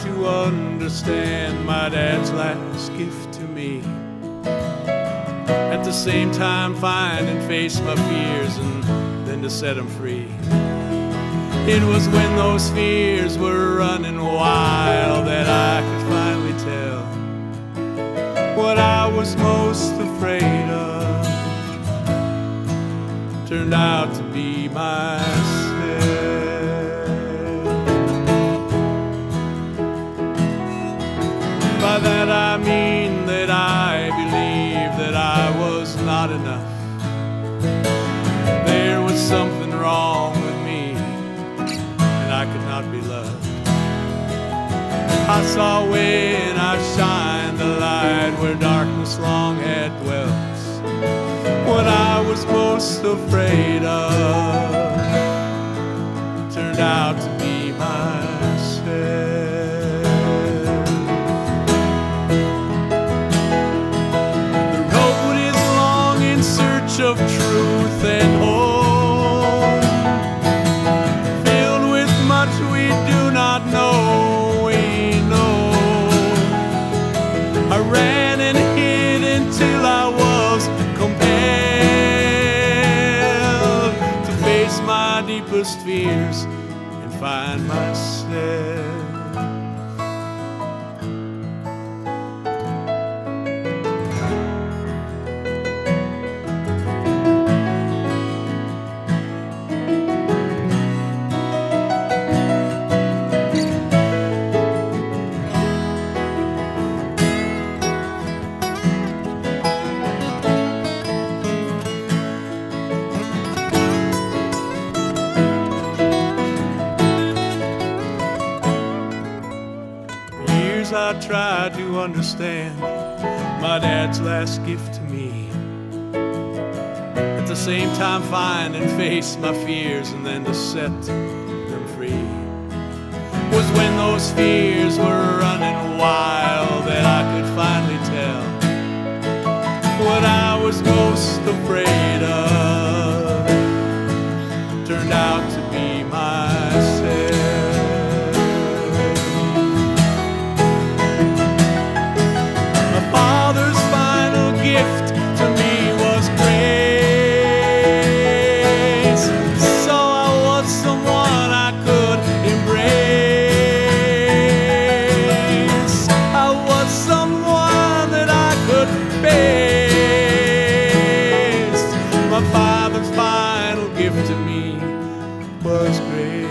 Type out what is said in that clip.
to understand my dad's last gift to me. At the same time find and face my fears, and then to set them free. It was when those fears were running wild that I could finally tell what I was most afraid of turned out to be myself. By that I mean that I believed that I was not enough. There was something wrong with me, and I could not be loved. I saw when I shined the light where darkness long had dwelt. What I was most afraid of turned out to be myself. Of truth and home, filled with much we do not know. We know I ran and hid until I was compelled to face my deepest fears and find myself. I tried to understand my dad's last gift to me. At the same time find and face my fears, and then to set them free. Was when those fears were running wild that I could finally tell what I was most afraid of turned out to be myself. Gift to me was grace, so I was someone I could embrace. I was someone that I could face. My father's final gift to me was grace.